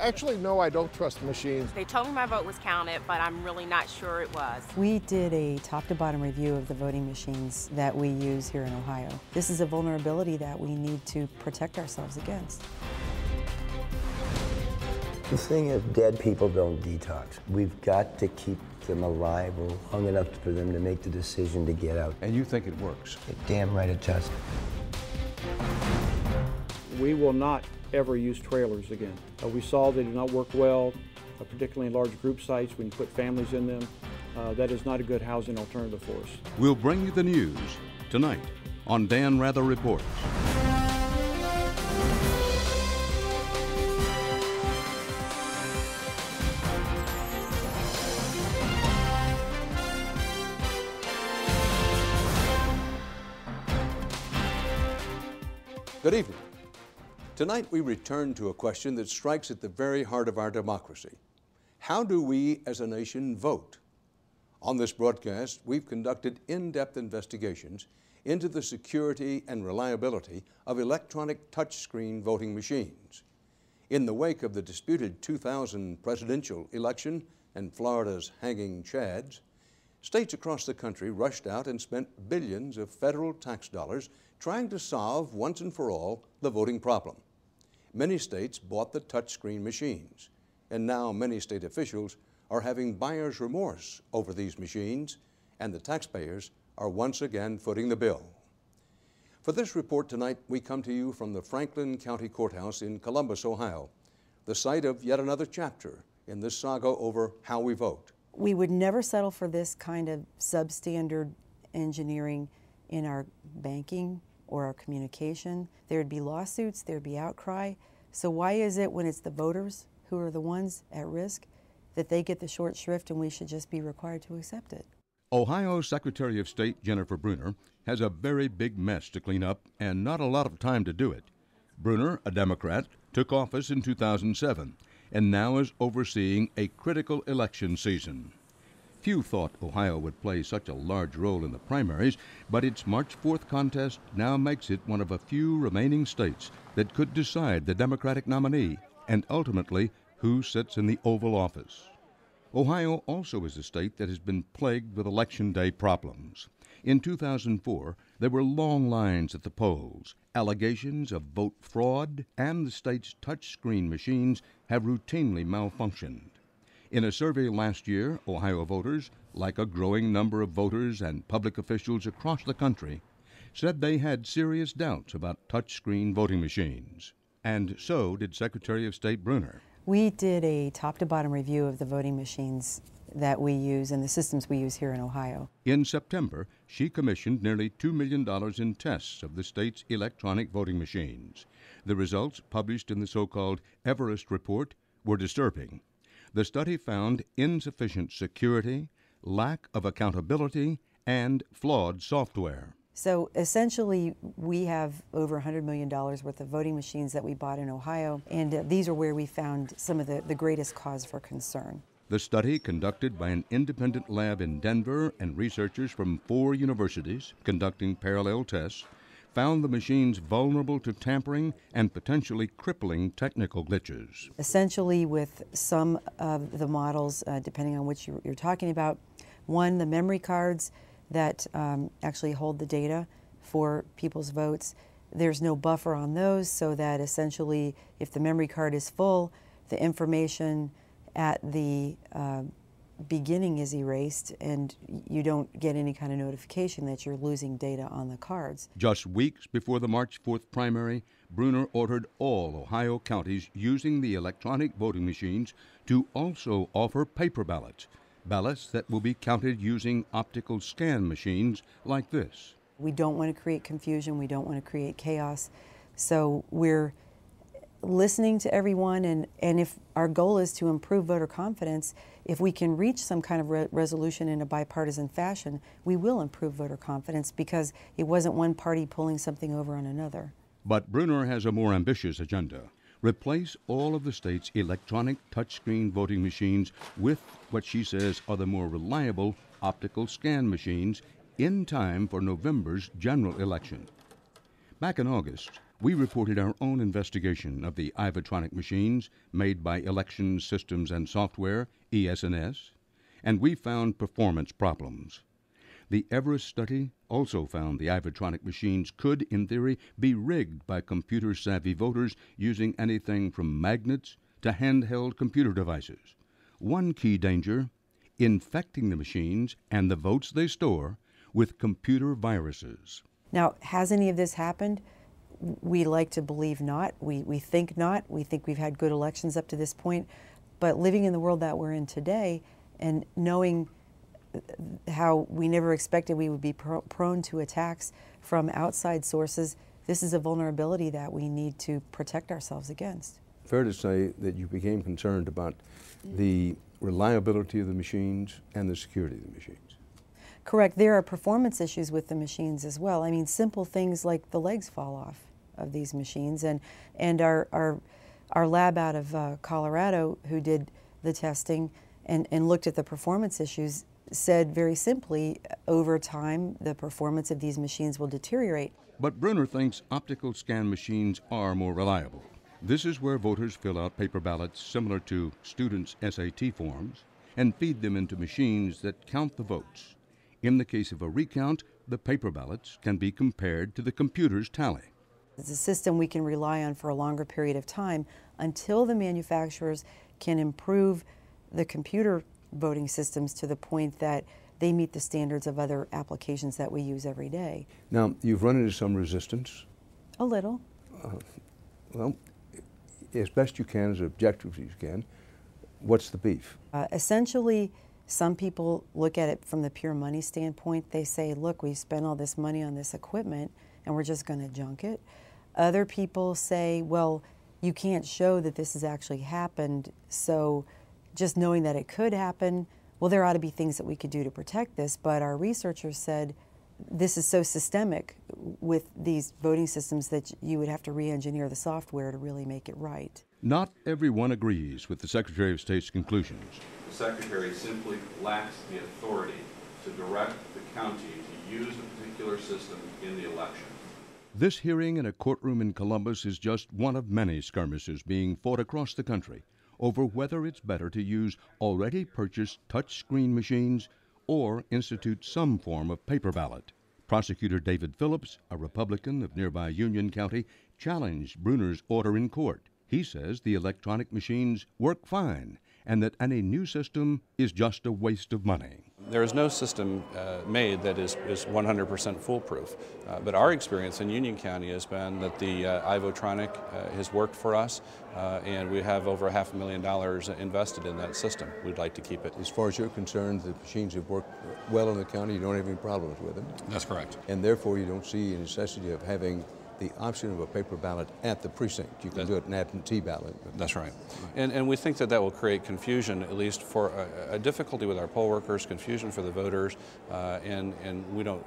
Actually, no, I don't trust the machines. They told me my vote was counted, but I'm really not sure it was. We did a top-to-bottom review of the voting machines that we use here in Ohio. This is a vulnerability that we need to protect ourselves against. The thing is, dead people don't detox. We've got to keep them alive long enough for them to make the decision to get out. And you think it works? You're damn right it does. We will not ever use trailers again. We saw they do not work well, particularly in large group sites when you put families in them. That is not a good housing alternative for us. We'll bring you the news tonight on Dan Rather Reports. Good evening. Tonight we return to a question that strikes at the very heart of our democracy. How do we as a nation vote? On this broadcast, we've conducted in-depth investigations into the security and reliability of electronic touchscreen voting machines. In the wake of the disputed 2000 presidential election and Florida's hanging chads, states across the country rushed out and spent billions of federal tax dollars trying to solve once and for all the voting problem. Many states bought the touchscreen machines, and now many state officials are having buyer's remorse over these machines, and the taxpayers are once again footing the bill. For this report tonight, we come to you from the Franklin County Courthouse in Columbus, Ohio, the site of yet another chapter in this saga over how we vote. We would never settle for this kind of substandard engineering in our banking or our communication. There'd be lawsuits, there'd be outcry. So why is it when it's the voters who are the ones at risk that they get the short shrift and we should just be required to accept it? Ohio Secretary of State Jennifer Brunner has a very big mess to clean up and not a lot of time to do it. Brunner, a Democrat, took office in 2007 and now is overseeing a critical election season. Few thought Ohio would play such a large role in the primaries, but its March 4th contest now makes it one of a few remaining states that could decide the Democratic nominee and ultimately who sits in the Oval Office. Ohio also is a state that has been plagued with Election Day problems. In 2004, there were long lines at the polls, allegations of vote fraud, and the state's touchscreen machines have routinely malfunctioned. In a survey last year, Ohio voters, like a growing number of voters and public officials across the country, said they had serious doubts about touchscreen voting machines. And so did Secretary of State Brunner. We did a top-to-bottom review of the voting machines that we use and the systems we use here in Ohio. In September, she commissioned nearly $2 million in tests of the state's electronic voting machines. The results, published in the so-called Everest Report, were disturbing. The study found insufficient security, lack of accountability, and flawed software. So essentially, we have over $100 million worth of voting machines that we bought in Ohio, and these are where we found some of the greatest cause for concern. The study, conducted by an independent lab in Denver and researchers from 4 universities conducting parallel tests, found the machines vulnerable to tampering and potentially crippling technical glitches. Essentially, with some of the models, depending on which you're talking about, one, the memory cards that actually hold the data for people's votes, there's no buffer on those, so that essentially if the memory card is full, the information at the beginning is erased and you don't get any kind of notification that you're losing data on the cards. Just weeks before the March 4th primary, Brunner ordered all Ohio counties using the electronic voting machines to also offer paper ballots, ballots that will be counted using optical scan machines like this. We don't want to create confusion, we don't want to create chaos, so we're listening to everyone, and if our goal is to improve voter confidence, if we can reach some kind of resolution in a bipartisan fashion, we will improve voter confidence because it wasn't one party pulling something over on another. But Brunner has a more ambitious agenda. Replace all of the state's electronic touchscreen voting machines with what she says are the more reliable optical scan machines in time for November's general election. Back in August, we reported our own investigation of the Ivotronic machines made by Election Systems and Software, ES&S, and we found performance problems. The Everest study also found the Ivotronic machines could, in theory, be rigged by computer-savvy voters using anything from magnets to handheld computer devices. One key danger, infecting the machines and the votes they store with computer viruses. Now, has any of this happened? We like to believe not. We think not. We think we've had good elections up to this point. But living in the world that we're in today and knowing how we never expected we would be prone to attacks from outside sources, this is a vulnerability that we need to protect ourselves against. Fair to say that you became concerned about the reliability of the machines and the security of the machines. Correct. There are performance issues with the machines as well. I mean, simple things like the legs fall off of these machines. And our lab out of Colorado, who did the testing and looked at the performance issues, said very simply, over time, the performance of these machines will deteriorate. But Brunner thinks optical scan machines are more reliable. This is where voters fill out paper ballots similar to students' SAT forms and feed them into machines that count the votes. In the case of a recount, the paper ballots can be compared to the computer's tally. It's a system we can rely on for a longer period of time until the manufacturers can improve the computer voting systems to the point that they meet the standards of other applications that we use every day. Now, you've run into some resistance. A little. Well, as best you can, as objectively as you can, what's the beef? Essentially, some people look at it from the pure money standpoint. They say, look, we've spent all this money on this equipment and we're just going to junk it. Other people say, well, you can't show that this has actually happened, so just knowing that it could happen, well, there ought to be things that we could do to protect this. But our researchers said this is so systemic with these voting systems that you would have to re-engineer the software to really make it right. Not everyone agrees with the Secretary of State's conclusions. The Secretary simply lacks the authority to direct the county to use a particular system in the election. This hearing in a courtroom in Columbus is just one of many skirmishes being fought across the country over whether it's better to use already purchased touch-screen machines or institute some form of paper ballot. Prosecutor David Phillips, a Republican of nearby Union County, challenged Brunner's order in court. He says the electronic machines work fine and that any new system is just a waste of money. There is no system made that is 100% foolproof, but our experience in Union County has been that the Ivotronic has worked for us, and we have over $500,000 invested in that system. We'd like to keep it. As far as you're concerned, the machines have worked well in the county. You don't have any problems with them. That's correct. And therefore, you don't see a necessity of having the option of a paper ballot at the precinct. You can do it an absentee ballot. That's right. And we think that that will create confusion, at least for a difficulty with our poll workers, confusion for the voters, and we don't,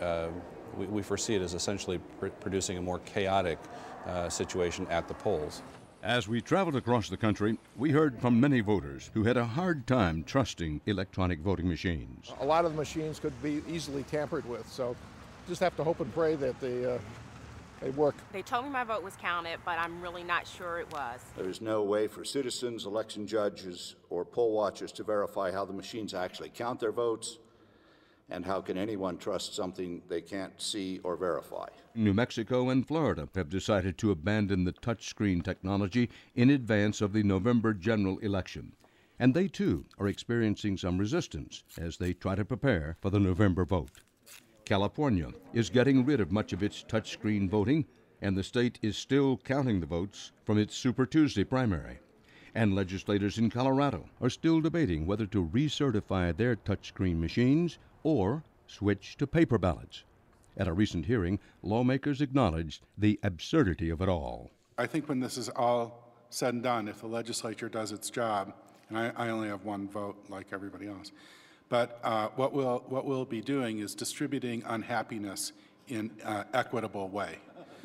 we foresee it as essentially producing a more chaotic situation at the polls. As we traveled across the country, we heard from many voters who had a hard time trusting electronic voting machines. A lot of the machines could be easily tampered with, so just have to hope and pray that they work. They told me my vote was counted, but I'm really not sure it was. There is no way for citizens, election judges, or poll watchers to verify how the machines actually count their votes, and how can anyone trust something they can't see or verify? New Mexico and Florida have decided to abandon the touchscreen technology in advance of the November general election. And they, too, are experiencing some resistance as they try to prepare for the November vote. California is getting rid of much of its touchscreen voting, and the state is still counting the votes from its Super Tuesday primary. And legislators in Colorado are still debating whether to recertify their touchscreen machines or switch to paper ballots. At a recent hearing, lawmakers acknowledged the absurdity of it all. I think when this is all said and done, if the legislature does its job, and I only have one vote like everybody else, but what we'll be doing is distributing unhappiness in an equitable way.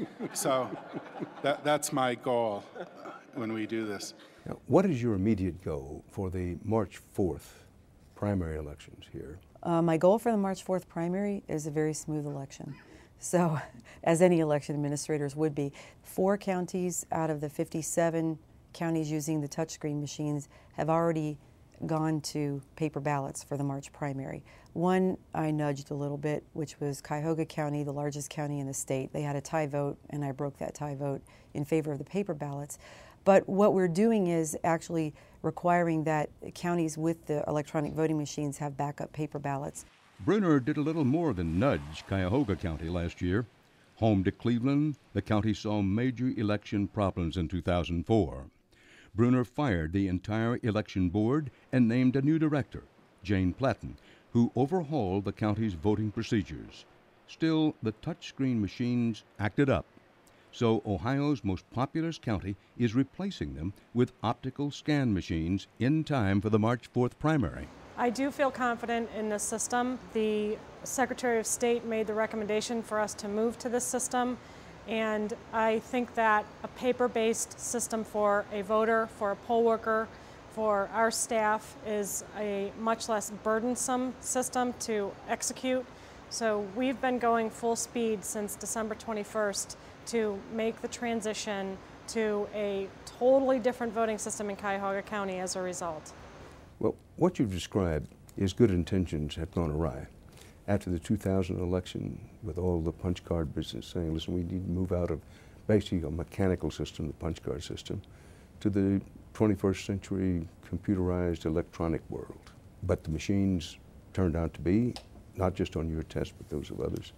So that's my goal when we do this. Now, what is your immediate goal for the March 4th primary elections here? My goal for the March 4th primary is a very smooth election. So, as any election administrators would be, 4 counties out of the 57 counties using the touchscreen machines have already gone to paper ballots for the March primary. One I nudged a little bit, which was Cuyahoga County, the largest county in the state. They had a tie vote, and I broke that tie vote in favor of the paper ballots. But what we're doing is actually requiring that counties with the electronic voting machines have backup paper ballots. Bruner did a little more than nudge Cuyahoga County last year. Home to Cleveland, the county saw major election problems in 2004. Bruner fired the entire election board and named a new director, Jane Platten, who overhauled the county's voting procedures. Still, the touchscreen machines acted up. So Ohio's most populous county is replacing them with optical scan machines in time for the March 4th primary. I do feel confident in this system. The Secretary of State made the recommendation for us to move to this system, and I think that a paper-based system for a voter, for a poll worker, for our staff is a much less burdensome system to execute. So we've been going full speed since December 21st to make the transition to a totally different voting system in Cuyahoga County as a result. Well, what you've described is good intentions have gone awry. After the 2000 election, with all the punch card business saying, listen, we need to move out of basically a mechanical system, the punch card system, to the 21st century computerized electronic world. But the machines turned out to be, not just on your test, but those of others,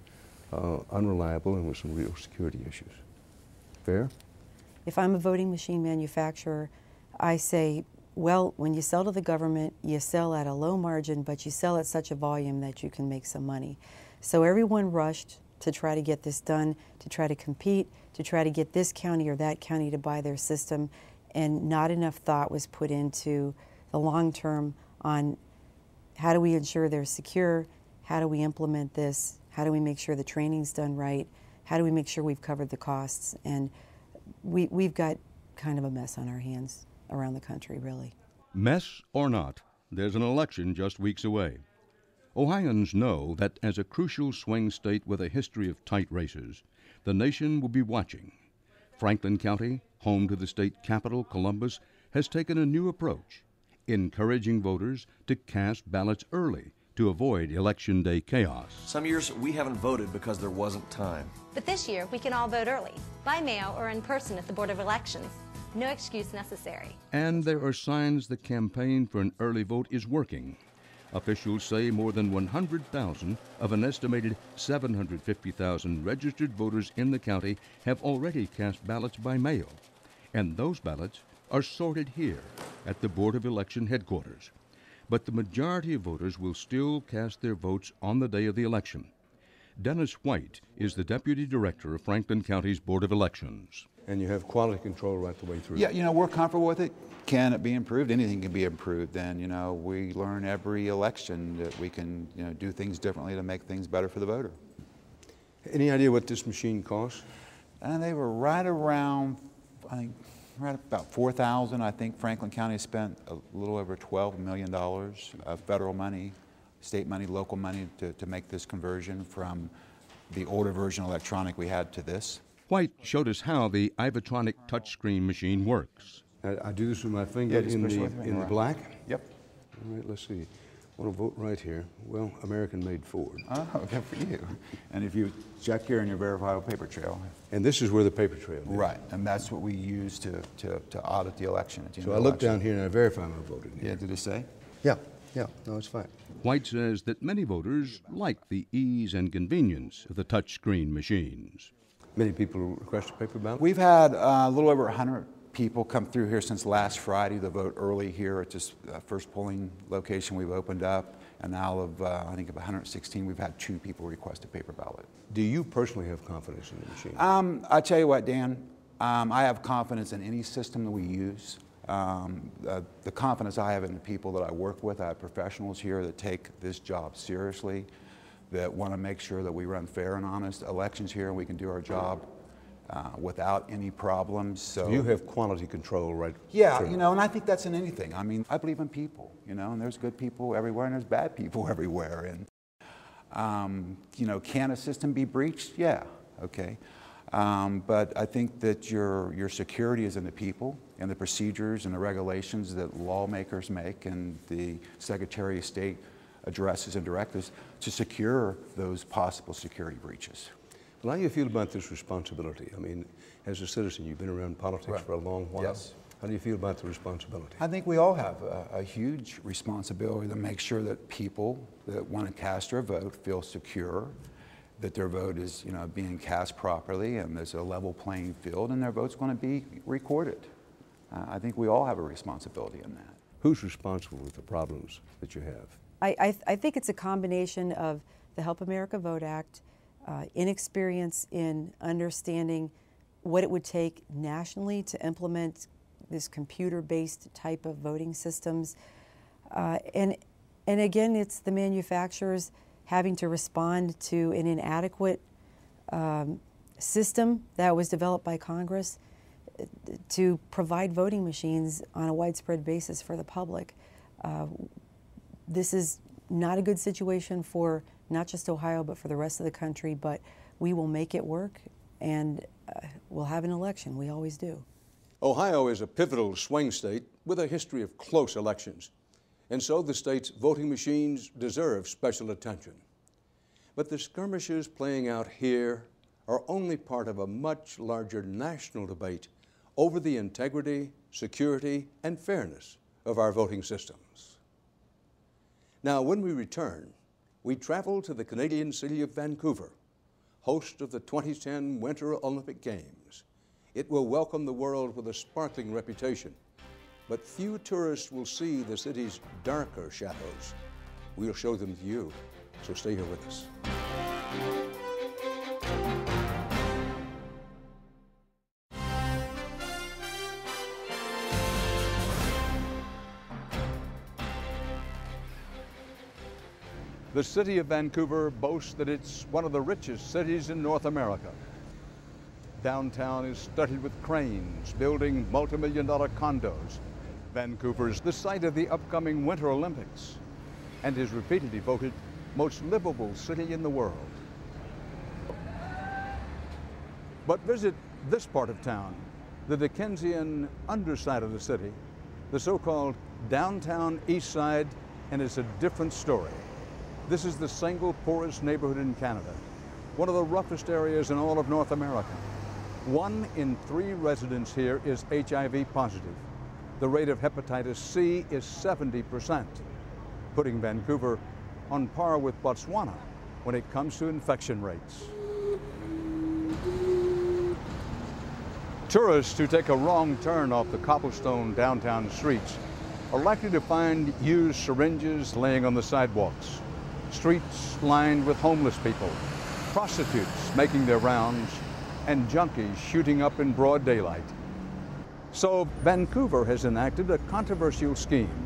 unreliable and with some real security issues. Fair? If I'm a voting machine manufacturer, I say, well, when you sell to the government, you sell at a low margin, but you sell at such a volume that you can make some money. So everyone rushed to try to get this done, to try to compete, to try to get this county or that county to buy their system, and not enough thought was put into the long term on how do we ensure they're secure, how do we implement this, how do we make sure the training's done right, how do we make sure we've covered the costs, and we've got kind of a mess on our hands around the country, really. Mess or not, there's an election just weeks away. Ohioans know that as a crucial swing state with a history of tight races, the nation will be watching. Franklin County, home to the state capital, Columbus, has taken a new approach, encouraging voters to cast ballots early to avoid Election Day chaos. Some years we haven't voted because there wasn't time. But this year we can all vote early, by mail or in person at the Board of Elections. No excuse necessary. And there are signs the campaign for an early vote is working. Officials say more than 100,000 of an estimated 750,000 registered voters in the county have already cast ballots by mail. And those ballots are sorted here at the Board of Election headquarters. But the majority of voters will still cast their votes on the day of the election. Dennis White is the Deputy Director of Franklin County's Board of Elections. And you have quality control right the way through. Yeah, you know, we're comfortable with it. Can it be improved? Anything can be improved. And, you know, we learn every election that we can, you know, do things differently to make things better for the voter. Any idea what this machine costs? And they were right around, I think, right about $4,000. I think Franklin County spent a little over $12 million of federal money, state money, local money to make this conversion from the older version electronic we had to this. White showed us how the Ivotronic touchscreen machine works. I do this with my finger in the black? Yep. All right, let's see. I want to vote right here. Well, American-made Ford. Oh, good for you. And if you check here in your verifiable paper trail. And this is where the paper trail is. Right, and that's what we use to audit the election. So I look down here and I verify my vote in here. Yeah, did it say? Yeah, no, it's fine. White says that many voters like the ease and convenience of the touchscreen machines. Many people request a paper ballot? We've had a little over 100 people come through here since last Friday to vote early here at this first polling location we've opened up. And now of, I think, of 116, we've had 2 people request a paper ballot. Do you personally have confidence in the machine? I tell you what, Dan, I have confidence in any system that we use. The confidence I have in the people that I work with, I have professionals here that take this job seriously, that want to make sure that we run fair and honest elections here and we can do our job without any problems. So you have quality control, right? Yeah, you know, and I think that's in anything. I mean, I believe in people, you know, and there's good people everywhere and there's bad people everywhere. And You know, can a system be breached? Yeah, okay. But I think that your security is in the people and the procedures and the regulations that lawmakers make and the Secretary of State addresses and directives to secure those possible security breaches. Well, how do you feel about this responsibility? I mean, as a citizen, you've been around politics for a long while. Yes. How do you feel about the responsibility? I think we all have a huge responsibility to make sure that people that want to cast their vote feel secure, that their vote is, you know, being cast properly, and there's a level playing field, and their vote's going to be recorded. I think we all have a responsibility in that. Who's responsible with the problems that you have? I think it's a combination of the Help America Vote Act, inexperience in understanding what it would take nationally to implement this computer-based type of voting systems, and again, it's the manufacturers having to respond to an inadequate system that was developed by Congress to provide voting machines on a widespread basis for the public. This is not a good situation for not just Ohio, but for the rest of the country, but we will make it work, and we'll have an election. We always do. Ohio is a pivotal swing state with a history of close elections, and so the state's voting machines deserve special attention. But the skirmishes playing out here are only part of a much larger national debate over the integrity, security, and fairness of our voting systems. Now, when we return, we travel to the Canadian city of Vancouver, host of the 2010 Winter Olympic Games. It will welcome the world with a sparkling reputation, but few tourists will see the city's darker shadows. We'll show them to you, so stay here with us. The city of Vancouver boasts that it's one of the richest cities in North America. Downtown is studded with cranes building multi-million-dollar condos. Vancouver is the site of the upcoming Winter Olympics and is repeatedly voted most livable city in the world. But visit this part of town, the Dickensian underside of the city, the so-called downtown east side, and it's a different story. This is the single poorest neighborhood in Canada, one of the roughest areas in all of North America. 1 in 3 residents here is HIV positive. The rate of hepatitis C is 70%, putting Vancouver on par with Botswana when it comes to infection rates. Tourists who take a wrong turn off the cobblestone downtown streets are likely to find used syringes laying on the sidewalks, streets lined with homeless people, prostitutes making their rounds, and junkies shooting up in broad daylight. So Vancouver has enacted a controversial scheme.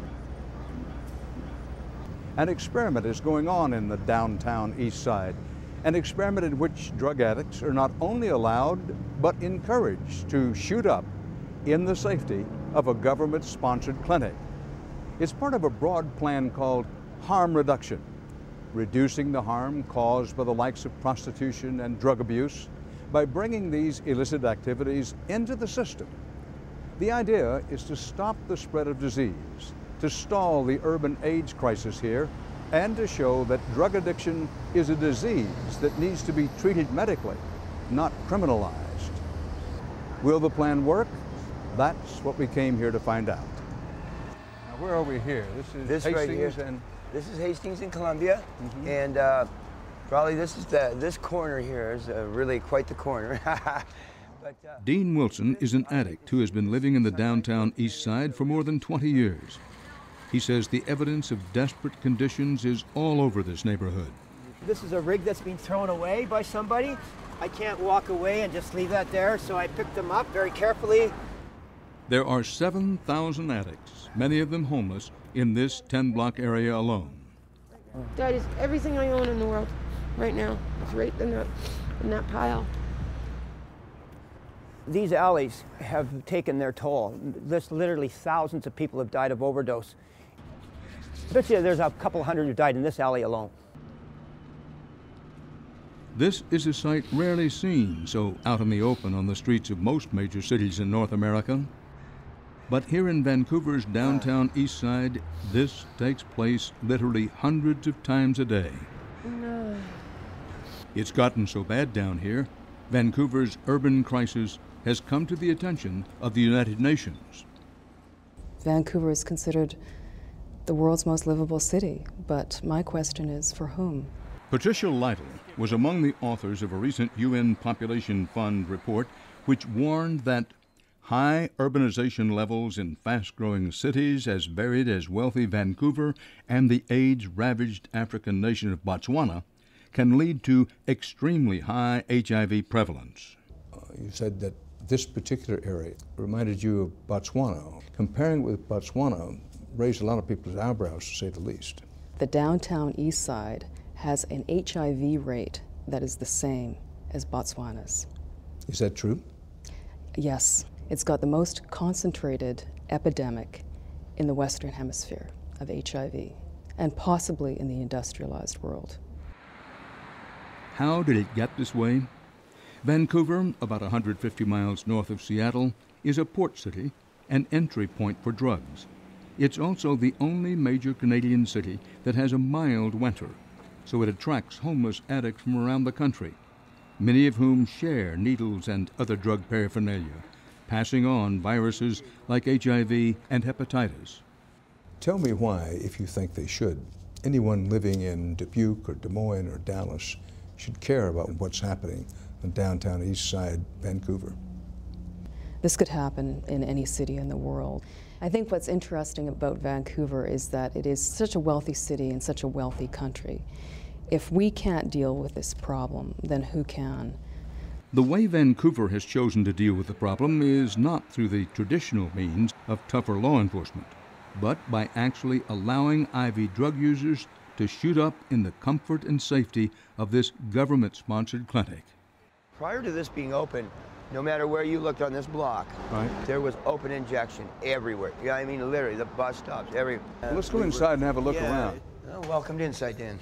An experiment is going on in the downtown east side, an experiment in which drug addicts are not only allowed, but encouraged to shoot up in the safety of a government-sponsored clinic. It's part of a broad plan called harm reduction, reducing the harm caused by the likes of prostitution and drug abuse by bringing these illicit activities into the system. The idea is to stop the spread of disease, to stall the urban AIDS crisis here, and to show that drug addiction is a disease that needs to be treated medically, not criminalized. Will the plan work? That's what we came here to find out. Now, where are we here? This is Hastings and... This is Hastings and Columbia, and probably this corner here is really quite the corner. Dean Wilson is an addict who has been living in the downtown east side for more than 20 years. He says the evidence of desperate conditions is all over this neighborhood. This is a rig that's been thrown away by somebody. I can't walk away and just leave that there, so I picked them up very carefully. There are 7,000 addicts, many of them homeless, in this 10-block area alone. That is everything I own in the world right now. It's right in that pile. These alleys have taken their toll. There's literally thousands of people have died of overdose. I bet you there's a couple hundred who died in this alley alone. This is a sight rarely seen so out in the open on the streets of most major cities in North America. But here in Vancouver's downtown east side, this takes place literally hundreds of times a day. No. It's gotten so bad down here, Vancouver's urban crisis has come to the attention of the United Nations. Vancouver is considered the world's most livable city, but my question is, for whom? Patricia Lytle was among the authors of a recent UN Population Fund report which warned that high urbanization levels in fast-growing cities as varied as wealthy Vancouver and the AIDS-ravaged African nation of Botswana can lead to extremely high HIV prevalence. You said that this particular area reminded you of Botswana. Comparing with Botswana raised a lot of people's eyebrows, to say the least. The downtown east side has an HIV rate that is the same as Botswana's. Is that true? Yes. It's got the most concentrated epidemic in the Western Hemisphere of HIV, and possibly in the industrialized world. How did it get this way? Vancouver, about 150 miles north of Seattle, is a port city, an entry point for drugs. It's also the only major Canadian city that has a mild winter, so it attracts homeless addicts from around the country, many of whom share needles and other drug paraphernalia, passing on viruses like HIV and hepatitis. Tell me why, if you think they should, anyone living in Dubuque or Des Moines or Dallas should care about what's happening in downtown east side Vancouver. This could happen in any city in the world. I think what's interesting about Vancouver is that it is such a wealthy city and such a wealthy country. If we can't deal with this problem, then who can? The way Vancouver has chosen to deal with the problem is not through the traditional means of tougher law enforcement, but by actually allowing IV drug users to shoot up in the comfort and safety of this government-sponsored clinic. Prior to this being open, no matter where you looked on this block, there was open injection everywhere. Yeah, I mean, literally, the bus stops, everywhere. Let's go inside and have a look around. Oh, welcome to Insight, Dan.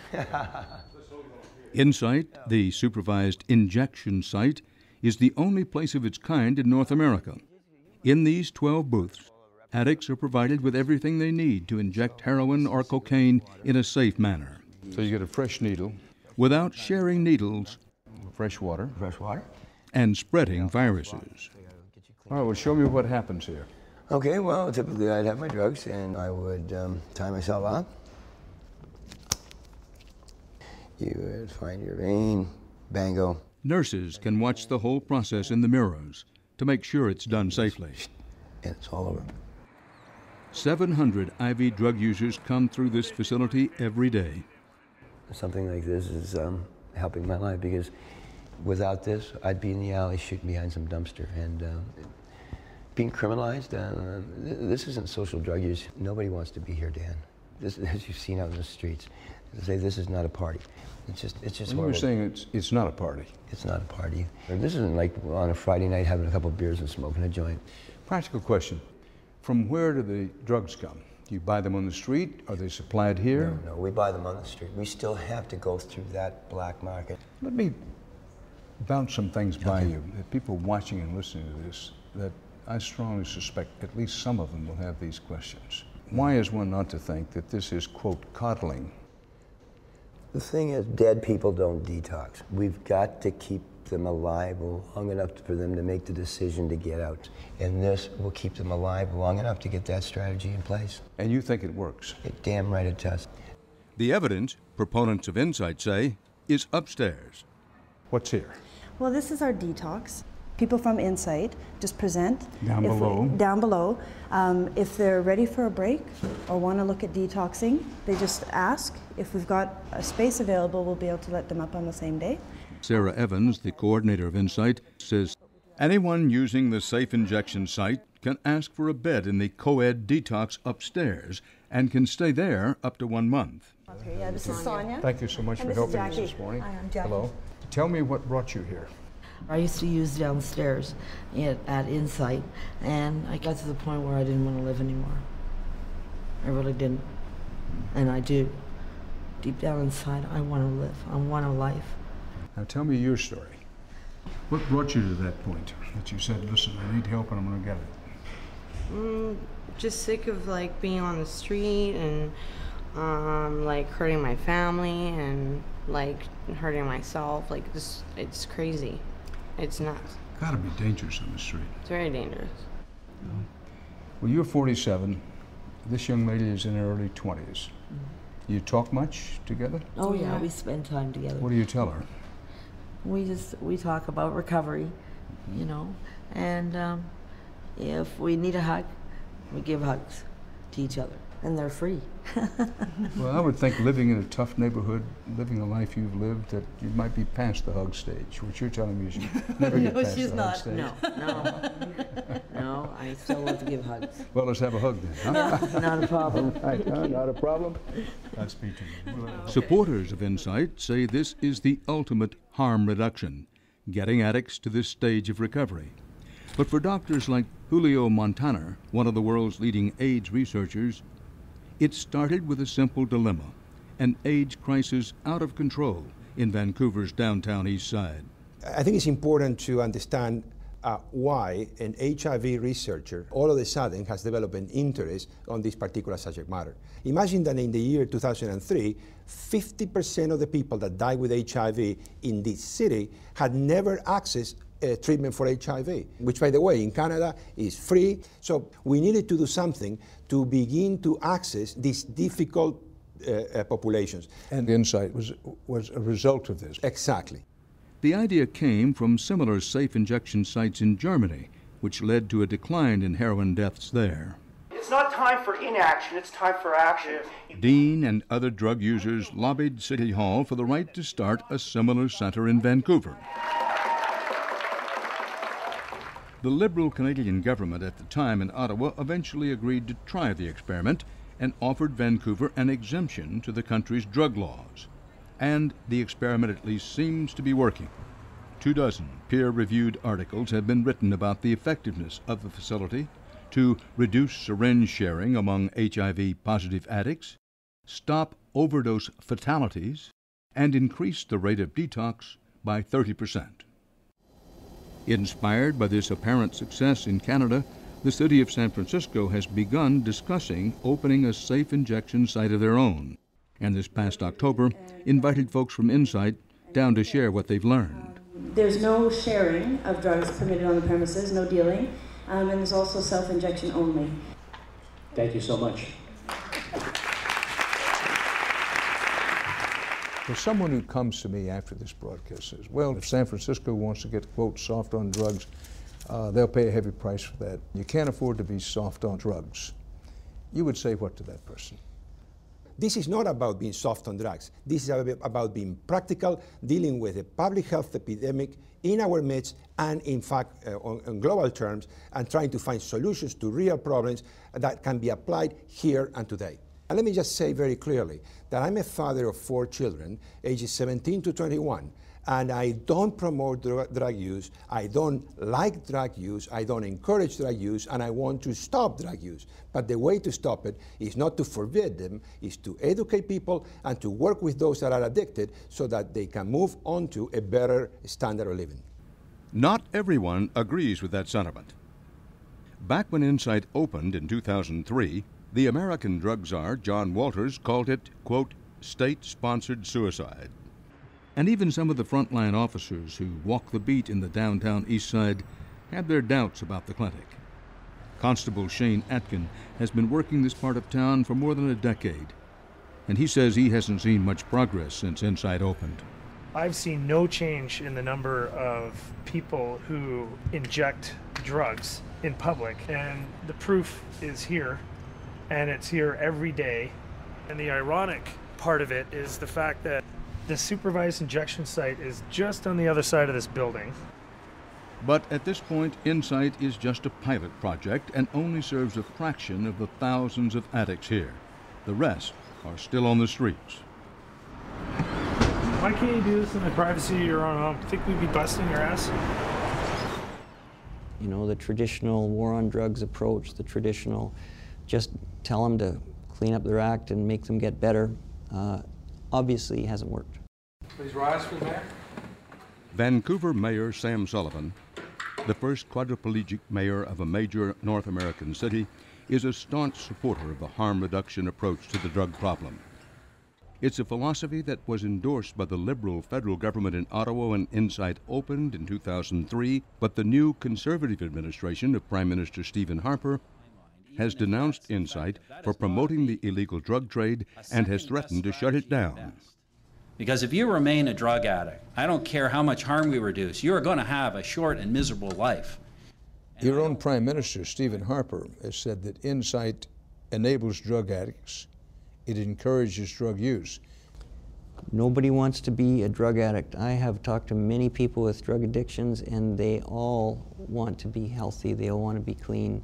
Insight, the supervised injection site, is the only place of its kind in North America. In these 12 booths, addicts are provided with everything they need to inject heroin or cocaine in a safe manner. So you get a fresh needle. Without sharing needles. Fresh water. Fresh water. And spreading viruses. All right, well, show me what happens here. Okay, well, typically I'd have my drugs and I would tie myself up. You would find your vein, bango. Nurses can watch the whole process in the mirrors to make sure it's done safely. And it's all over. 700 IV drug users come through this facility every day. Something like this is helping my life, because without this, I'd be in the alley shooting behind some dumpster. And being criminalized, this isn't social drug use. Nobody wants to be here, Dan. This, as you've seen out in the streets, to say this is not a party. It's just horrible. You're saying it's not a party. It's not a party. This isn't like on a Friday night having a couple of beers and smoking a joint. Practical question. From where do the drugs come? Do you buy them on the street? Are they supplied here? No, we buy them on the street. We still have to go through that black market. Let me bounce some things by you. The people watching and listening to this, that I strongly suspect at least some of them will have these questions. Why is one not to think that this is, quote, coddling? The thing is, dead people don't detox. We've got to keep them alive long enough for them to make the decision to get out. And this will keep them alive long enough to get that strategy in place. And you think it works? Damn right it does. The evidence, proponents of Insight say, is upstairs. What's here? Well, this is our detox. People from Insight just present. Down below. Down below. If they're ready for a break or want to look at detoxing, they just ask. If we've got a space available, we'll be able to let them up on the same day. Sarah Evans, the coordinator of Insight, says anyone using the safe injection site can ask for a bed in the co-ed detox upstairs and can stay there up to 1 month. Okay, yeah, this is Sonia. Thank you so much for helping us this morning. Hi, I'm Jackie. Hello. Tell me what brought you here. I used to use downstairs at Insight, and I got to the point where I didn't want to live anymore. I really didn't. And I do. Deep down inside, I want to live. I want a life. Now tell me your story. What brought you to that point that you said, listen, I need help and I'm going to get it? Just sick of like being on the street and like hurting my family and like hurting myself. Like this, it's crazy. It's nuts. Gotta be dangerous on the street. It's very dangerous. Well, you're 47. This young lady is in her early 20s. You talk much together? Oh yeah, we spend time together. What do you tell her? We talk about recovery, you know, and if we need a hug, we give hugs to each other, and they're free. Well, I would think living in a tough neighborhood, living the life you've lived, that you might be past the hug stage. What you're telling me is you never get past the hug stage. No, I still love to give hugs. Well, let's have a hug then. Huh? Not a problem. Right, not a problem. That's me too. Supporters of Insight say this is the ultimate harm reduction, getting addicts to this stage of recovery. But for doctors like Julio Montaner, one of the world's leading AIDS researchers, it started with a simple dilemma, an AIDS crisis out of control in Vancouver's downtown east side. I think it's important to understand why an HIV researcher all of a sudden has developed an interest on this particular subject matter. Imagine that in the year 2003, 50% of the people that died with HIV in this city had never accessed treatment for HIV, which, by the way, in Canada is free. So we needed to do something to begin to access these difficult populations. And Insight was a result of this. Exactly. The idea came from similar safe injection sites in Germany, which led to a decline in heroin deaths there. It's not time for inaction, it's time for action. Dean and other drug users lobbied City Hall for the right to start a similar center in Vancouver. The Liberal Canadian government at the time in Ottawa eventually agreed to try the experiment and offered Vancouver an exemption to the country's drug laws. And the experiment at least seems to be working. 24 peer-reviewed articles have been written about the effectiveness of the facility to reduce syringe sharing among HIV-positive addicts, stop overdose fatalities, and increase the rate of detox by 30%. Inspired by this apparent success in Canada, the city of San Francisco has begun discussing opening a safe injection site of their own, and this past October invited folks from Insight down to share what they've learned. There's no sharing of drugs permitted on the premises, no dealing, and there's also self-injection only. Thank you so much. For someone who comes to me after this broadcast says, well, if San Francisco wants to get, quote, soft on drugs, they'll pay a heavy price for that. You can't afford to be soft on drugs. You would say what to that person? This is not about being soft on drugs. This is about being practical, dealing with a public health epidemic in our midst and, in fact, on global terms, and trying to find solutions to real problems that can be applied here and today. And let me just say very clearly that I'm a father of 4 children, ages 17 to 21, and I don't promote drug use, I don't like drug use, I don't encourage drug use, and I want to stop drug use. But the way to stop it is not to forbid them, is to educate people and to work with those that are addicted so that they can move on to a better standard of living. Not everyone agrees with that sentiment. Back when Insight opened in 2003, the American drug czar, John Walters, called it, quote, state-sponsored suicide. And even some of the frontline officers who walk the beat in the downtown east side had their doubts about the clinic. Constable Shane Atkin has been working this part of town for more than a decade, and he says he hasn't seen much progress since Insight opened. I've seen no change in the number of people who inject drugs in public, and the proof is here, and it's here every day. And the ironic part of it is the fact that the supervised injection site is just on the other side of this building. But at this point, Insight is just a pilot project and only serves a fraction of the thousands of addicts here. The rest are still on the streets. Why can't you do this in the privacy of your own home? Think we'd be busting your ass? You know, the traditional war on drugs approach, the traditional just tell them to clean up their act and make them get better, obviously hasn't worked. Please rise for the mayor. Vancouver Mayor Sam Sullivan, the first quadriplegic mayor of a major North American city, is a staunch supporter of the harm reduction approach to the drug problem. It's a philosophy that was endorsed by the Liberal federal government in Ottawa when Insight opened in 2003, but the new Conservative administration of Prime Minister Stephen Harper has denounced Insight for promoting the illegal drug trade and has threatened to shut it down. Because if you remain a drug addict, I don't care how much harm we reduce, you are going to have a short and miserable life. Your own Prime Minister, Stephen Harper, has said that Insight enables drug addicts. It encourages drug use. Nobody wants to be a drug addict. I have talked to many people with drug addictions, and they all want to be healthy. They all want to be clean.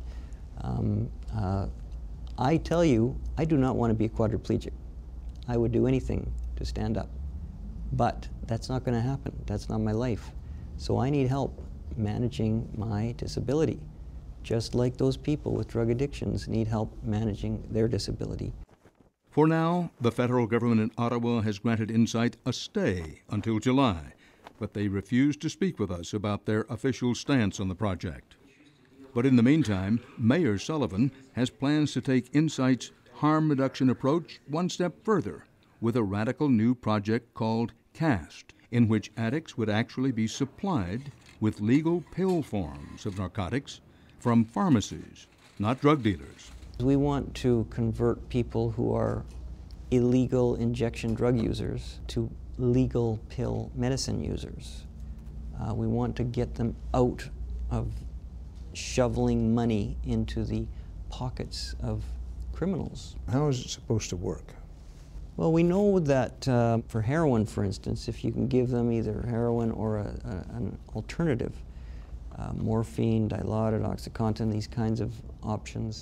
I tell you, I do not want to be a quadriplegic. I would do anything to stand up. But that's not going to happen. That's not my life. So I need help managing my disability, just like those people with drug addictions need help managing their disability. For now, the federal government in Ottawa has granted Insight a stay until July, but they refuse to speak with us about their official stance on the project. But in the meantime, Mayor Sullivan has plans to take Insight's harm reduction approach one step further with a radical new project called CAST, in which addicts would actually be supplied with legal pill forms of narcotics from pharmacies, not drug dealers. We want to convert people who are illegal injection drug users to legal pill medicine users. We want to get them out of shoveling money into the pockets of criminals. How is it supposed to work? Well, we know that for heroin, for instance, if you can give them either heroin or an alternative, morphine, Dilaudid, OxyContin, these kinds of options,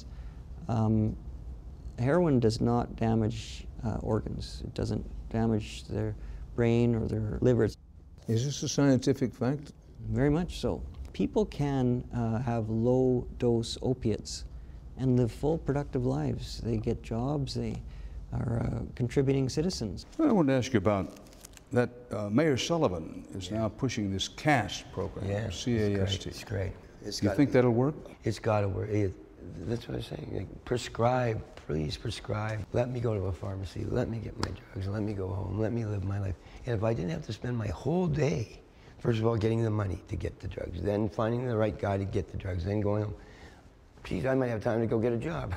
heroin does not damage organs. It doesn't damage their brain or their liver. Is this a scientific fact? Very much so. People can have low-dose opiates and live full, productive lives. They get jobs, they are contributing citizens. Well, I want to ask you about that. Mayor Sullivan is now pushing this CAST program, C-A-S-T. It's great. You think that'll work? It's got to work. That's what I'm saying. Like, prescribe, please prescribe. Let me go to a pharmacy. Let me get my drugs. Let me go home. Let me live my life. And if I didn't have to spend my whole day, first of all, getting the money to get the drugs, then finding the right guy to get the drugs, then going home, geez, I might have time to go get a job.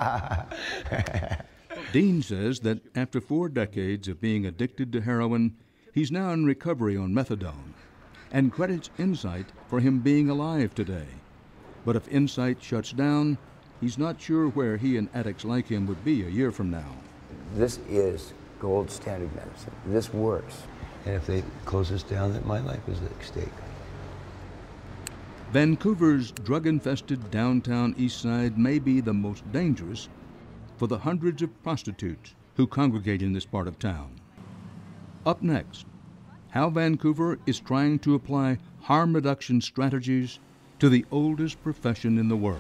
Dean says that after 4 decades of being addicted to heroin, he's now in recovery on methadone, and credits Insight for him being alive today. But if Insight shuts down, he's not sure where he and addicts like him would be a year from now. This is gold standard medicine. This works. And if they close this down, then my life is at stake. Vancouver's drug-infested downtown east side may be the most dangerous for the hundreds of prostitutes who congregate in this part of town. Up next, how Vancouver is trying to apply harm reduction strategies to the oldest profession in the world.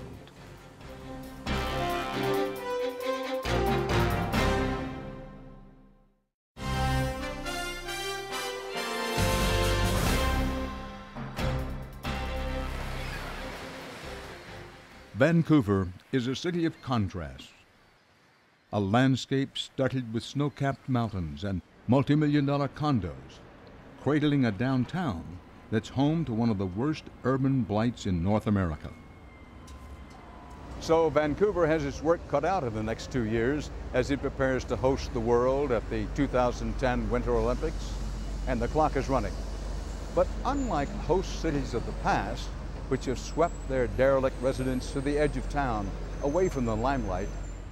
Vancouver is a city of contrasts. A landscape studded with snow-capped mountains and multi-million-dollar condos, cradling a downtown that's home to one of the worst urban blights in North America. So Vancouver has its work cut out in the next 2 years as it prepares to host the world at the 2010 Winter Olympics, and the clock is running. But unlike host cities of the past, which have swept their derelict residents to the edge of town, away from the limelight,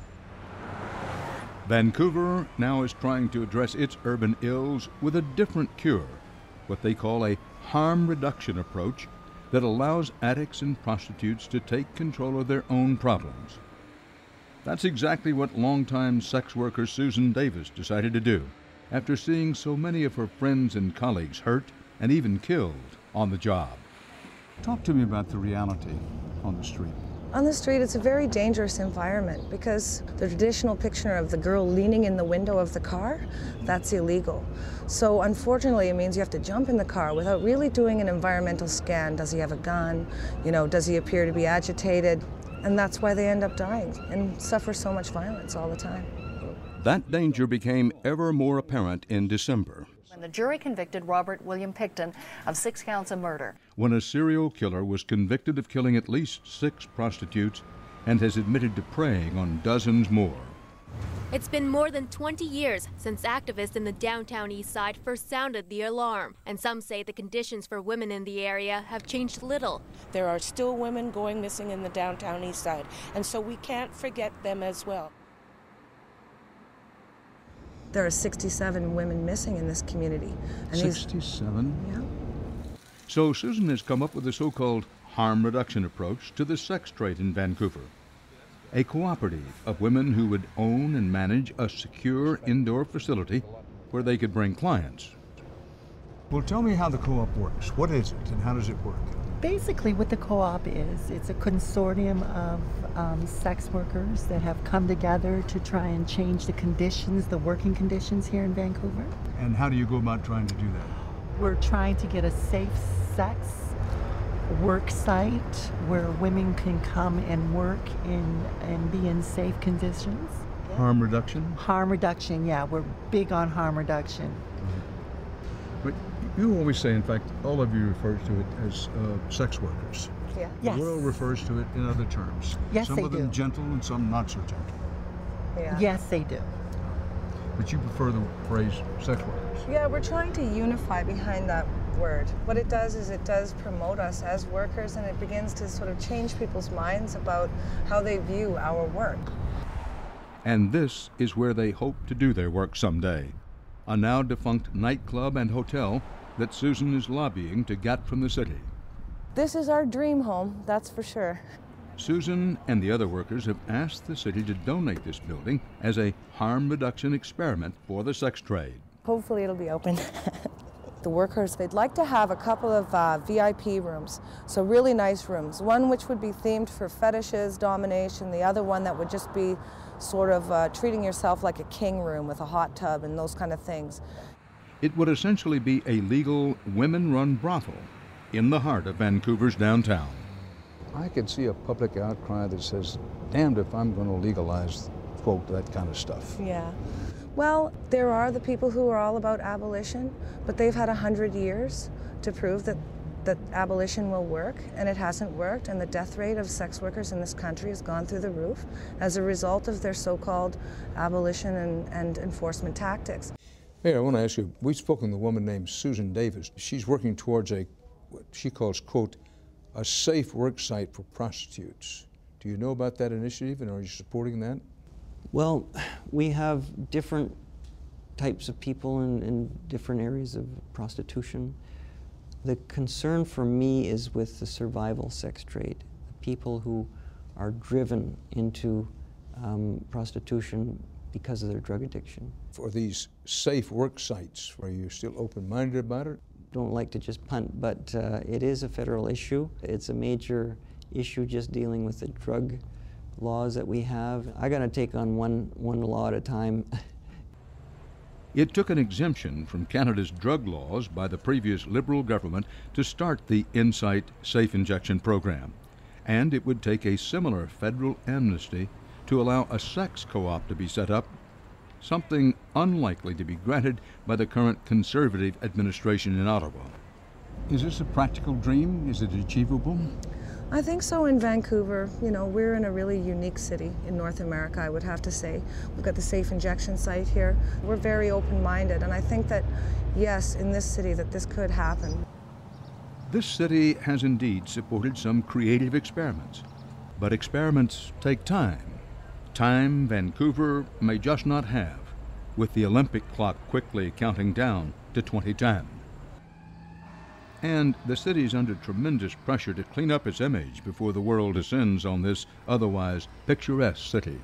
Vancouver now is trying to address its urban ills with a different cure, what they call a harm reduction approach that allows addicts and prostitutes to take control of their own problems. That's exactly what longtime sex worker Susan Davis decided to do after seeing so many of her friends and colleagues hurt and even killed on the job. Talk to me about the reality on the street. On the street, it's a very dangerous environment because the traditional picture of the girl leaning in the window of the car, that's illegal. So unfortunately, it means you have to jump in the car without really doing an environmental scan. Does he have a gun? You know, does he appear to be agitated? And that's why they end up dying and suffer so much violence all the time. That danger became ever more apparent in December, when the jury convicted Robert William Picton of 6 counts of murder. when a serial killer was convicted of killing at least 6 prostitutes and has admitted to preying on dozens more. It's been more than 20 years since activists in the downtown east side first sounded the alarm, and some say the conditions for women in the area have changed little. There are still women going missing in the downtown east side, and so we can't forget them as well. There are 67 women missing in this community. And 67? Yeah. So Susan has come up with a so-called harm reduction approach to the sex trade in Vancouver. A cooperative of women who would own and manage a secure indoor facility where they could bring clients. Well, tell me how the co-op works. What is it and how does it work? Basically what the co-op is, it's a consortium of sex workers that have come together to try and change the conditions, the working conditions here in Vancouver. And how do you go about trying to do that? We're trying to get a safe sex work site where women can come and work and be in safe conditions. Harm reduction? Harm reduction, yeah, we're big on harm reduction. But you always say, in fact, all of you refer to it as sex workers. Yeah. The world refers to it in other terms. Yes, some they of them do. gentle and some not so gentle. Yeah. Yes, they do. But you prefer the phrase sex workers. Yeah, we're trying to unify behind that word. What it does is it does promote us as workers, and it begins to sort of change people's minds about how they view our work. And this is where they hope to do their work someday. A now defunct nightclub and hotel that Susan is lobbying to get from the city. This is our dream home, that's for sure. Susan and the other workers have asked the city to donate this building as a harm reduction experiment for the sex trade. Hopefully it'll be open. The workers, they'd like to have a couple of VIP rooms, so really nice rooms. One which would be themed for fetishes, domination, the other one that would just be sort of treating yourself like a king room with a hot tub and those kind of things. It would essentially be a legal women-run brothel in the heart of Vancouver's downtown. I could see a public outcry that says, damned if I'm going to legalize, quote, that kind of stuff. Yeah. Well, there are the people who are all about abolition, but they've had 100 years to prove that abolition will work, and it hasn't worked, and the death rate of sex workers in this country has gone through the roof as a result of their so-called abolition and enforcement tactics. Hey, I want to ask you, we've spoken to a woman named Susan Davis. She's working towards what she calls, quote, a safe work site for prostitutes. Do you know about that initiative, and are you supporting that? Well, we have different types of people in different areas of prostitution. The concern for me is with the survival sex trade, the people who are driven into prostitution because of their drug addiction. For these safe work sites, are you still open-minded about it? Don't like to just punt, but it is a federal issue. It's a major issue just dealing with the drug laws that we have. I got to take on one law at a time. It took an exemption from Canada's drug laws by the previous Liberal government to start the Insight Safe Injection program, and it would take a similar federal amnesty to allow a sex co-op to be set up, something unlikely to be granted by the current Conservative administration in Ottawa. Is this a practical dream? Is it achievable? I think so in Vancouver. You know, we're in a really unique city in North America, I would have to say. We've got the safe injection site here. We're very open-minded, and I think that, yes, in this city that this could happen. This city has indeed supported some creative experiments, but experiments take time. Time Vancouver may just not have, with the Olympic clock quickly counting down to 2010. And the city's under tremendous pressure to clean up its image before the world descends on this otherwise picturesque city.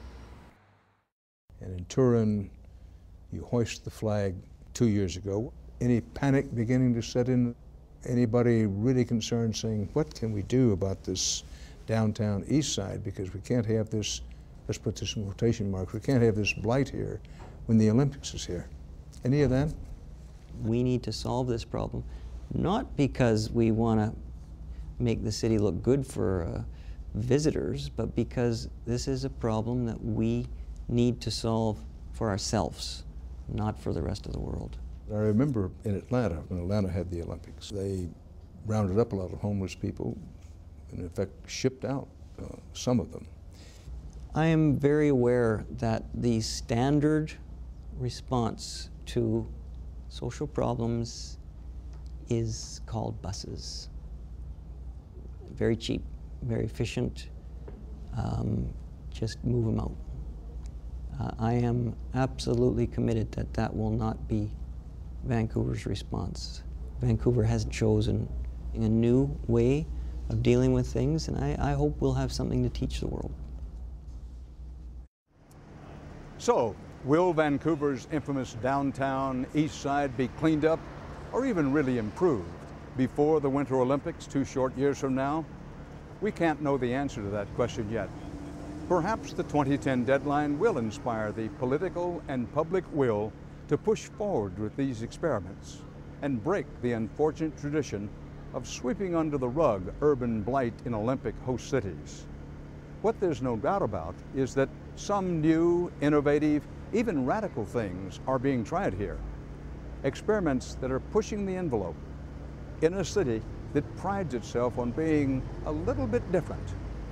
And in Turin, you hoist the flag 2 years ago. Any panic beginning to set in? Anybody really concerned saying, what can we do about this downtown east side, because we can't have this, let's put this in quotation marks, we can't have this blight here when the Olympics is here. Any of that? We need to solve this problem, not because we want to make the city look good for visitors, but because this is a problem that we need to solve for ourselves, not for the rest of the world. I remember in Atlanta, when Atlanta had the Olympics, they rounded up a lot of homeless people and in fact shipped out some of them. I am very aware that the standard response to social problems is called buses. Very cheap, very efficient, just move them out. I am absolutely committed that that will not be Vancouver's response. Vancouver has chosen a new way of dealing with things, and I hope we'll have something to teach the world. So, will Vancouver's infamous downtown east side be cleaned up or even really improved before the Winter Olympics 2 short years from now? We can't know the answer to that question yet. Perhaps the 2010 deadline will inspire the political and public will to push forward with these experiments and break the unfortunate tradition of sweeping under the rug urban blight in Olympic host cities. What there's no doubt about is that some new, innovative, even radical things are being tried here. Experiments that are pushing the envelope in a city that prides itself on being a little bit different.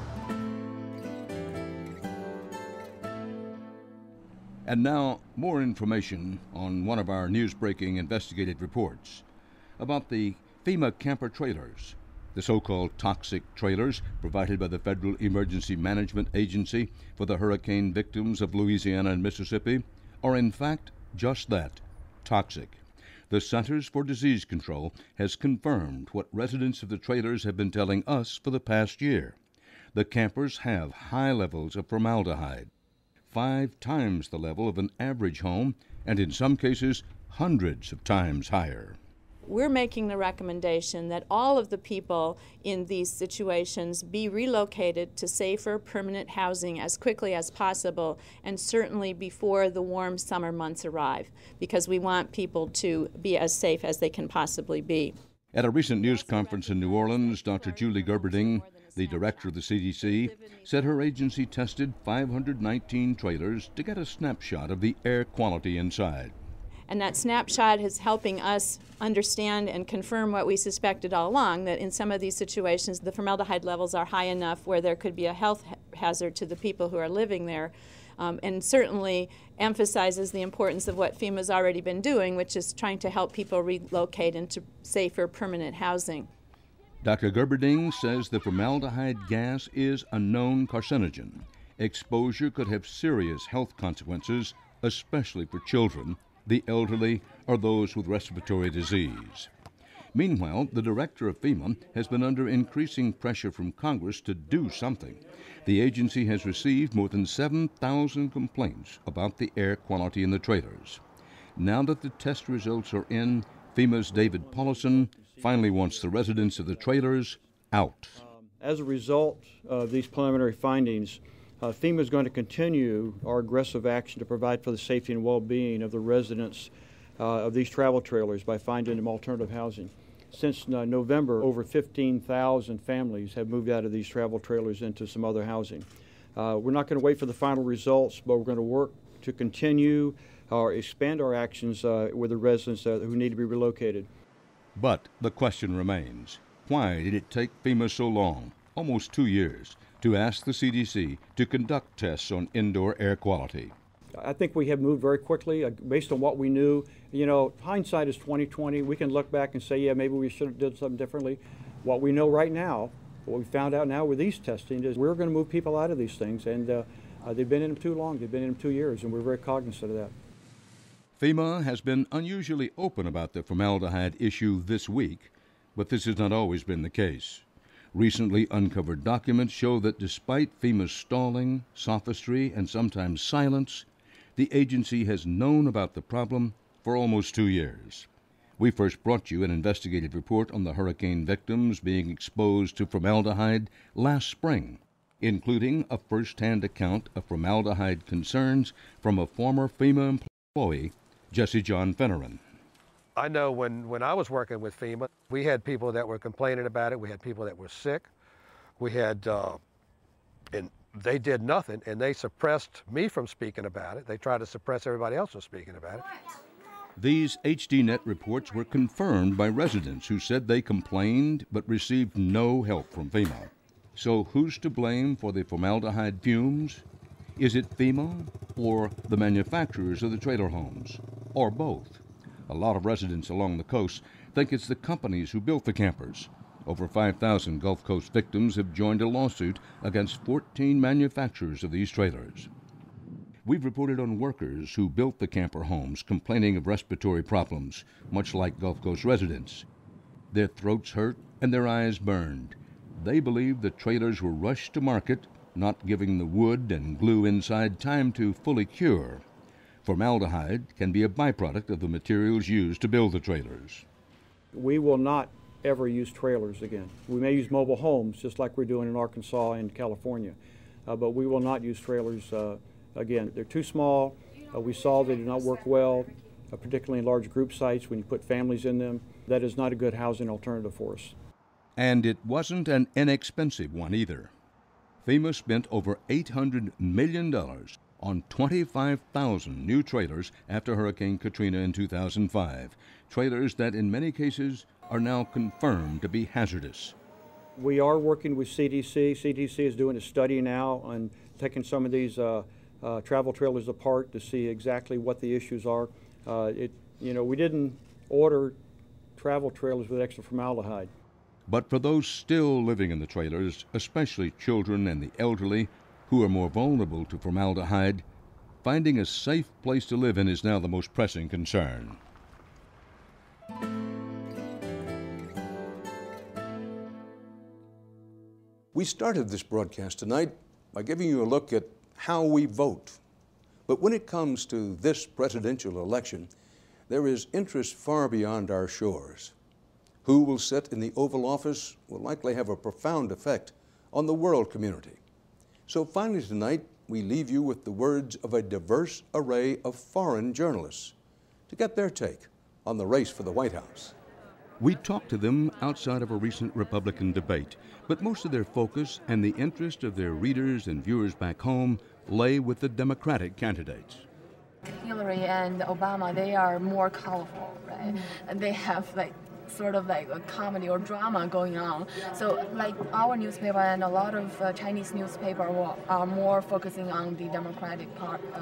And now, more information on one of our news-breaking investigative reports about the FEMA camper trailers, the so-called toxic trailers provided by the Federal Emergency Management Agency for the hurricane victims of Louisiana and Mississippi, are in fact just that, toxic. The Centers for Disease Control has confirmed what residents of the trailers have been telling us for the past year. The campers have high levels of formaldehyde, 5 times the level of an average home, and in some cases, hundreds of times higher. We're making the recommendation that all of the people in these situations be relocated to safer, permanent housing as quickly as possible, and certainly before the warm summer months arrive, because we want people to be as safe as they can possibly be. At a recent news conference in New Orleans, Dr. Julie Gerberding, the director of the CDC, said her agency tested 519 trailers to get a snapshot of the air quality inside. And that snapshot is helping us understand and confirm what we suspected all along, that in some of these situations the formaldehyde levels are high enough where there could be a health hazard to the people who are living there. And certainly emphasizes the importance of what FEMA's already been doing, which is trying to help people relocate into safer, permanent housing. Dr. Gerberding says the formaldehyde gas is a known carcinogen. Exposure could have serious health consequences, especially for children, the elderly, or those with respiratory disease. Meanwhile, the director of FEMA has been under increasing pressure from Congress to do something. The agency has received more than 7,000 complaints about the air quality in the trailers. Now that the test results are in, FEMA's David Paulison finally wants the residents of the trailers out. As a result of these preliminary findings, FEMA is going to continue our aggressive action to provide for the safety and well-being of the residents of these travel trailers by finding them alternative housing. Since November, over 15,000 families have moved out of these travel trailers into some other housing. We're not going to wait for the final results, but we're going to work to continue or expand our actions with the residents who need to be relocated. But the question remains, why did it take FEMA so long, almost 2 years, to ask the CDC to conduct tests on indoor air quality? I think we have moved very quickly based on what we knew. You know, hindsight is 20/20. We can look back and say, yeah, maybe we should have done something differently. What we know right now, what we found out now with these testing is we're going to move people out of these things, and they've been in them too long. They've been in them 2 years, and we're very cognizant of that. FEMA has been unusually open about the formaldehyde issue this week, but this has not always been the case. Recently uncovered documents show that despite FEMA's stalling, sophistry, and sometimes silence, the agency has known about the problem for almost 2 years. We first brought you an investigative report on the hurricane victims being exposed to formaldehyde last spring, including a first-hand account of formaldehyde concerns from a former FEMA employee, Jesse John Finneran. I know when I was working with FEMA, we had people that were complaining about it. We had people that were sick. We had, and they did nothing, and they suppressed me from speaking about it. They tried to suppress everybody else from speaking about it. These HDNet reports were confirmed by residents who said they complained but received no help from FEMA. So who's to blame for the formaldehyde fumes? Is it FEMA or the manufacturers of the trailer homes, or both? A lot of residents along the coast think it's the companies who built the campers. Over 5,000 Gulf Coast victims have joined a lawsuit against 14 manufacturers of these trailers. We've reported on workers who built the camper homes complaining of respiratory problems, much like Gulf Coast residents. Their throats hurt and their eyes burned. They believe the trailers were rushed to market, not giving the wood and glue inside time to fully cure. Formaldehyde can be a byproduct of the materials used to build the trailers. We will not ever use trailers again. We may use mobile homes, just like we're doing in Arkansas and California, but we will not use trailers again. They're too small. We saw they do not work well, particularly in large group sites when you put families in them. That is not a good housing alternative for us. And it wasn't an inexpensive one either. FEMA spent over $800 million on 25,000 new trailers after Hurricane Katrina in 2005. Trailers that in many cases are now confirmed to be hazardous. We are working with CDC. CDC is doing a study now on taking some of these travel trailers apart to see exactly what the issues are. We didn't order travel trailers with extra formaldehyde. But for those still living in the trailers, especially children and the elderly, who are more vulnerable to formaldehyde, finding a safe place to live in is now the most pressing concern. We started this broadcast tonight by giving you a look at how we vote. But when it comes to this presidential election, there is interest far beyond our shores. Who will sit in the Oval Office will likely have a profound effect on the world community. So finally tonight, we leave you with the words of a diverse array of foreign journalists to get their take on the race for the White House. We talked to them outside of a recent Republican debate, but most of their focus and the interest of their readers and viewers back home lay with the Democratic candidates. Hillary and Obama, they are more colorful, right? And they have sort of like a comedy or drama going on. So like our newspaper and a lot of Chinese newspapers are more focusing on the Democratic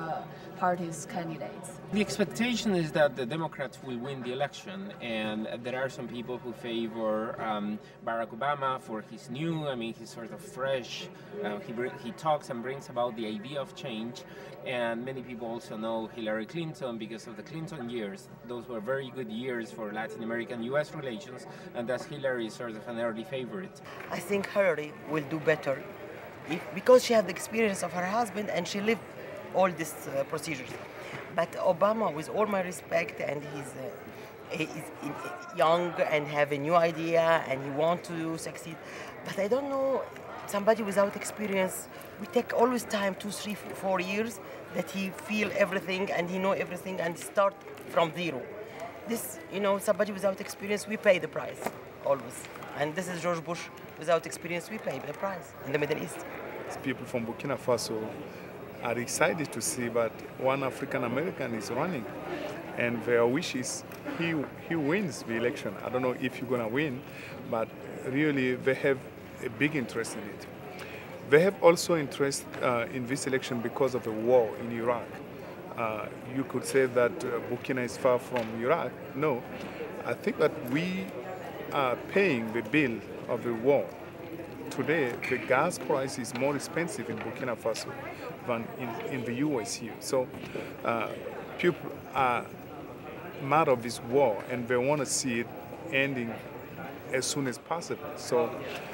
Party's candidates. The expectation is that the Democrats will win the election, and there are some people who favor Barack Obama for his he's sort of fresh, he talks and brings about the idea of change, and many people also know Hillary Clinton because of the Clinton years. Those were very good years for Latin American-U.S. relations, and thus Hillary is sort of an early favorite. I think Hillary will do better because she had the experience of her husband and she lived all these procedures. But Obama, with all my respect, and he's young and have a new idea and he wants to succeed. But I don't know, somebody without experience, we take always time, 2, 3, 4 years, that he feel everything and he know everything and start from zero. This, somebody without experience, we pay the price, always. And this is George Bush, without experience, we pay the price in the Middle East. People from Burkina Faso are excited to see that one African American is running, and their wish is he wins the election. I don't know if you're gonna win, but really they have a big interest in it. They have also interest in this election because of the war in Iraq. You could say that Burkina is far from Iraq. No, I think that we are paying the bill of the war. Today, the gas price is more expensive in Burkina Faso than in the US here. So people are mad of this war and they want to see it ending as soon as possible. So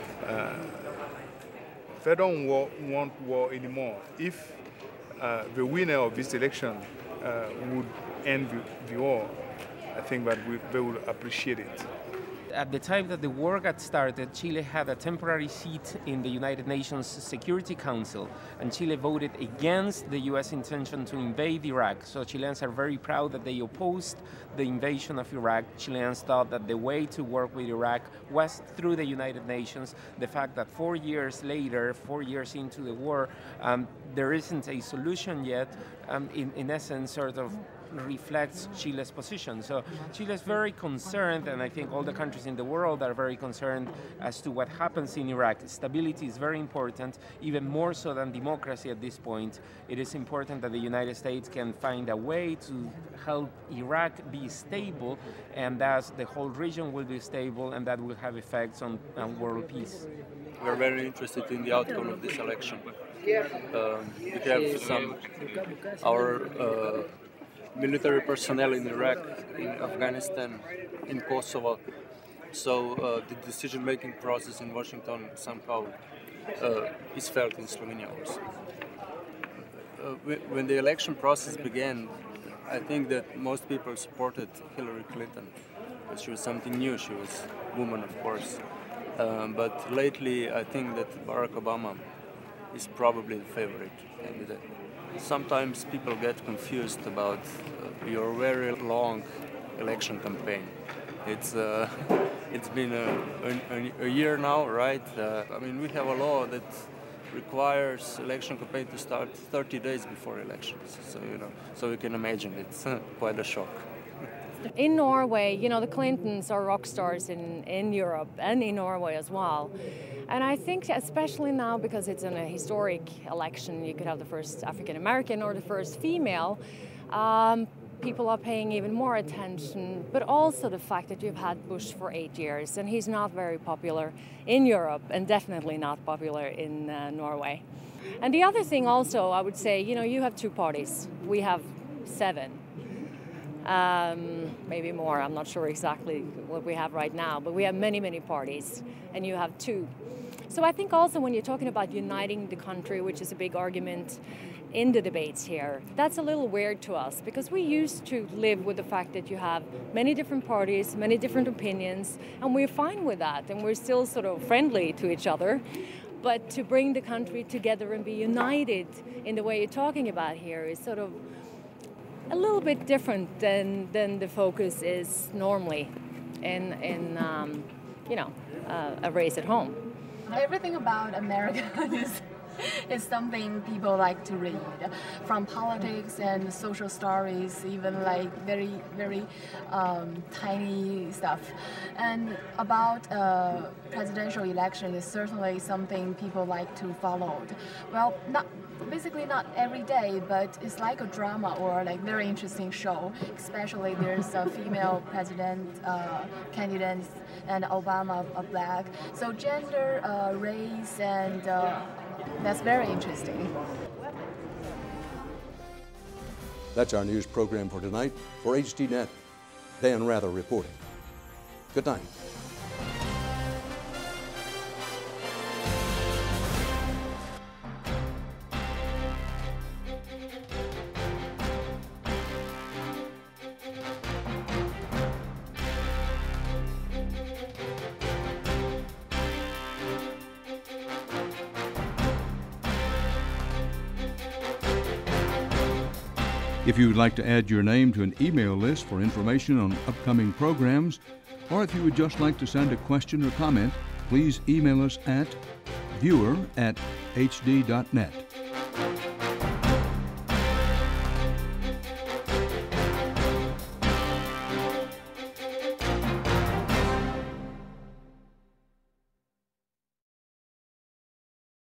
they don't want war anymore. If the winner of this election would end the war, I think that they will appreciate it. At the time that the war got started, Chile had a temporary seat in the United Nations Security Council, and Chile voted against the U.S. intention to invade Iraq. So Chileans are very proud that they opposed the invasion of Iraq. Chileans thought that the way to work with Iraq was through the United Nations. The fact that 4 years later, 4 years into the war, there isn't a solution yet, in essence, sort of reflects Chile's position. So Chile is very concerned, and I think all the countries in the world are very concerned as to what happens in Iraq. Stability is very important, even more so than democracy at this point. It is important that the United States can find a way to help Iraq be stable, and thus the whole region will be stable, and that will have effects on world peace. We're very interested in the outcome of this election. We have our military personnel in Iraq, in Afghanistan, in Kosovo. So the decision-making process in Washington somehow is felt in Slovenia also. When the election process began, I think that most people supported Hillary Clinton. She was something new. She was a woman, of course. But lately, I think that Barack Obama is probably the favorite candidate. Sometimes people get confused about your very long election campaign. It's been a year now, right? I mean, we have a law that requires election campaign to start 30 days before elections. So you can imagine it's quite a shock. In Norway, the Clintons are rock stars in Europe and in Norway as well. And I think especially now, because it's in a historic election, you could have the first African American or the first female, people are paying even more attention, but also the fact that you've had Bush for 8 years, and he's not very popular in Europe, and definitely not popular in Norway. And the other thing also, I would say, you have two parties. We have 7. Maybe more, I'm not sure exactly what we have right now, but we have many, many parties, and you have 2. So I think also when you're talking about uniting the country, which is a big argument in the debates here, that's a little weird to us, because we used to live with the fact that you have many different parties, many different opinions, and we're fine with that, and we're still sort of friendly to each other. But to bring the country together and be united in the way you're talking about here is sort of a little bit different than the focus is normally in a race at home. Everything about America is something people like to read, from politics and social stories, even like very, very tiny stuff. And about presidential election is certainly something people like to follow. Well, basically not every day, but it's like a drama or like very interesting show. Especially there's a female president candidate and Obama a black. So gender, race, and that's very interesting. That's our news program for tonight. For HDNet, Dan Rather reporting. Good night. If you would like to add your name to an email list for information on upcoming programs, or if you would just like to send a question or comment, please email us at viewer@hd.net.